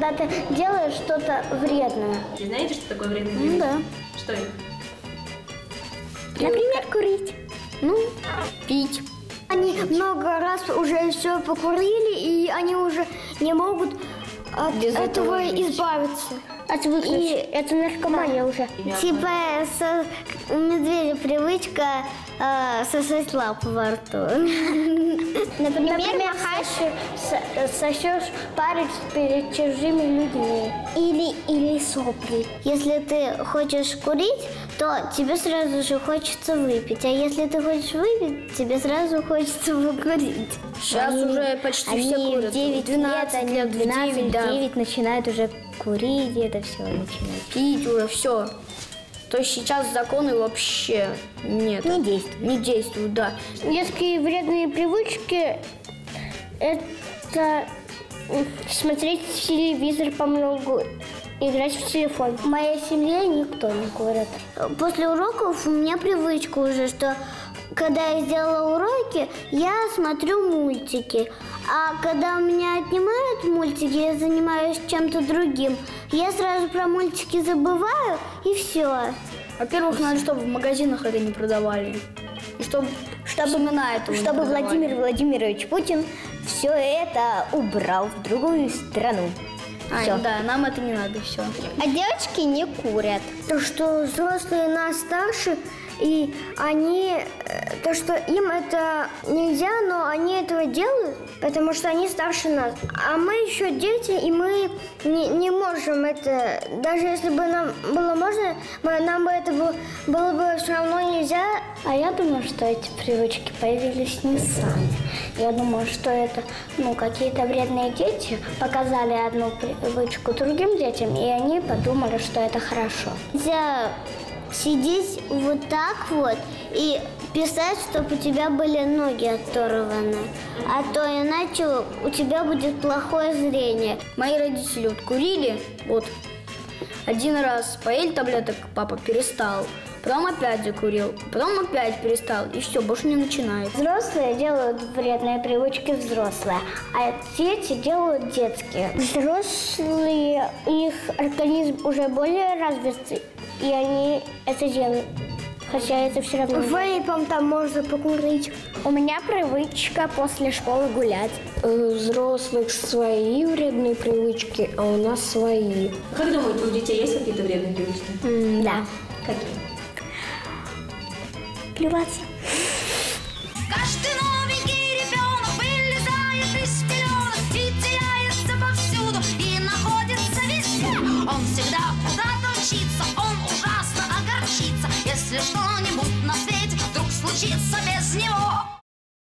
когда ты делаешь что-то вредное. Вы знаете, что такое вредная привычка? Да. Что это? Например, курить. Ну, пить. Они много раз уже все покурили, и они уже не могут от этого избавиться. И это наркомания уже. Типа у медведя привычка сосать лапу во рту. Например, сосешь палец перед чужими людьми. Или сопли. Если ты хочешь курить, то тебе сразу же хочется выпить. А если ты хочешь выпить, тебе сразу хочется покурить. Сейчас уже почти все курят. 12 лет, 9 начинают уже курить, это все начинает. Пить уже все. То есть сейчас законы вообще нет. Не действуют. Не действуют, да. Детские вредные привычки – это смотреть телевизор по многу, играть в телефон. В моей семье никто не курит. После уроков у меня привычка уже, что когда я сделала уроки, я смотрю мультики. А когда у меня отнимают мультики, я занимаюсь чем-то другим, я сразу про мультики забываю, и все. Во-первых, надо, чтобы в магазинах это не продавали. И чтобы Владимир Владимирович Путин все это убрал в другую страну. Всё. Да, нам это не надо, все. А девочки не курят. То, что взрослые нас старше, и то, что им это нельзя, но они этого делают, потому что они старше нас. А мы еще дети, и мы не можем это, даже если бы нам было можно, нам бы это было бы все равно нельзя. А я думаю, что эти привычки появились не сами. Я думаю, что это какие-то вредные дети показали одну привычку другим детям, и они подумали, что это хорошо. Нельзя сидеть вот так вот и писать, чтобы у тебя были ноги оторваны. А то иначе у тебя будет плохое зрение. Мои родители вот курили, один раз поели таблеток, папа перестал. Потом опять закурил, потом опять перестал, и все, больше не начинает. Взрослые делают вредные привычки взрослые, а дети делают детские. Взрослые, их организм уже более развит, и они это делают. Хотя это все равно. Вейпом там можно покурить. У меня привычка после школы гулять. У взрослых свои вредные привычки, а у нас свои. Как думаете, у детей есть какие-то вредные привычки? Да. Какие? Плеваться. Каждый